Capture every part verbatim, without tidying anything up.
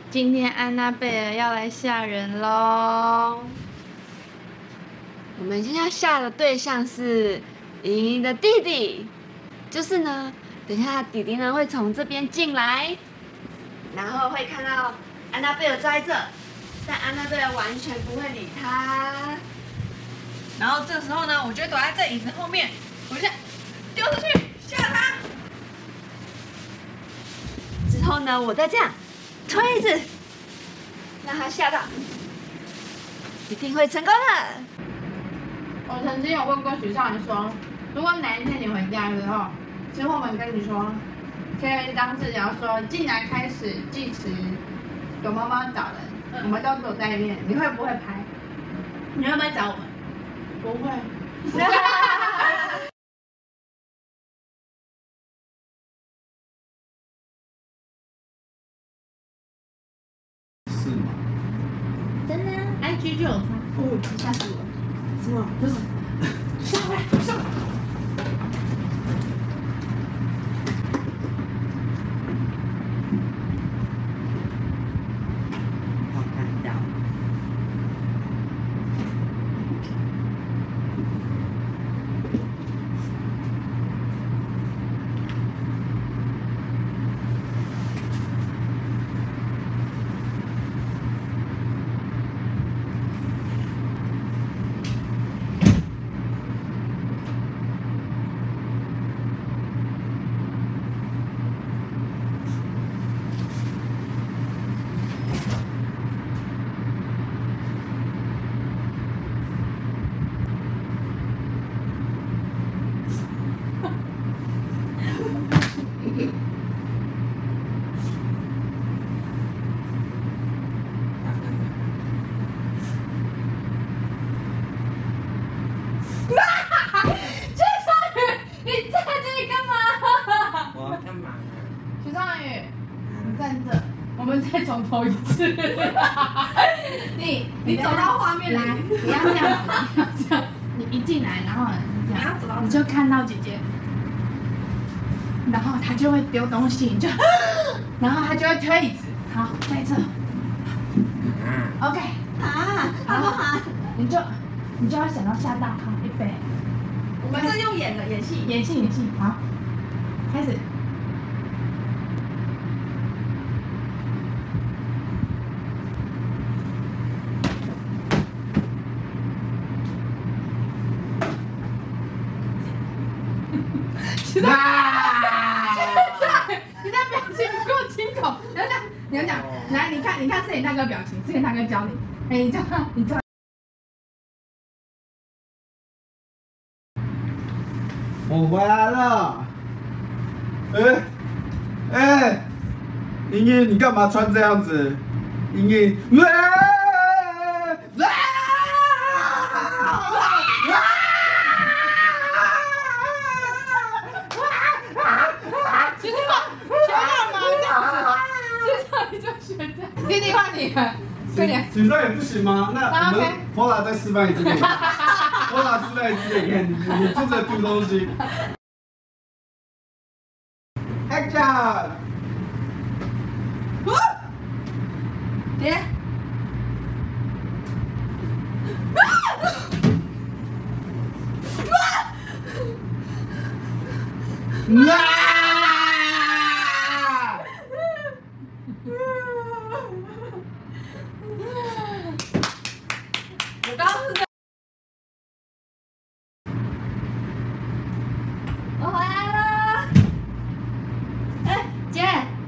今天安娜贝尔要来吓人喽！我们现在吓的对象是莹莹的弟弟，就是呢，等一下弟弟呢会从这边进来，然后会看到安娜贝尔在这，但安娜贝尔完全不会理他。然后这时候呢，我就躲在这椅子后面，我就丢出去吓他。之后呢，我再这样推一次，让他吓到，一定会成功的。 我曾经有问过许少人说，如果哪一天你回家的时候，之后我们跟你说，贴了一张字条说进来开始计时，有妈妈找人，嗯、我们都躲在里面，你会不会拍？你会不会找我们？不会。 是吗？ 真的 ，I G 就有发。哦，吓死我了！什么？不是，上来，上来。 我看到。 徐少宇，你站这，我们再从头一次。你你走到画面来，你要这样子，你要这样，你一进来，然后你这样，你就看到姐姐，然后她就会丢东西，你就，然后她就会推椅子，好，在这 ，OK， 啊，好不好？你就你就要想要吓到她，预备。 我们这用演的演戏， 演戏演戏，好，开始。啊！你的表情不够惊恐，你要讲，你要讲，来，你看，你看摄影大哥表情，摄影大哥教你，哎，你叫他，你叫。 我回来了。哎哎，莹莹，你干嘛穿这样子？莹莹，啊啊弟弟换你了，快点。 许少也不行吗？那我们 Pola 再示范一次给你 ，Pola 示范一次给你，你你坐着丢东西。Action！ 姐。 啊！ 我刚刚是。 我回来了。哎，姐。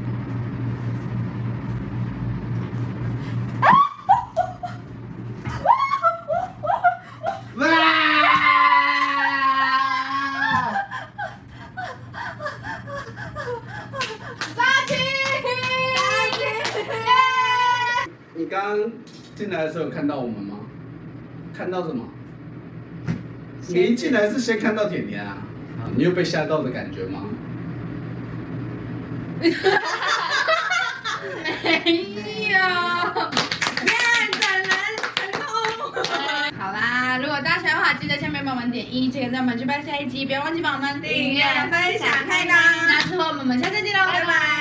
你刚刚进来的时候有看到我们吗？看到什么？你一进来是先看到甜甜啊？啊，你有被吓到的感觉吗？ 没有，骗人成功。好啦，如果大家喜欢的话，记得下面帮我们点一，这个让我们去拍下一集，不要忘记帮我们订阅、分享、开灯。那之后我们下次见喽，拜拜。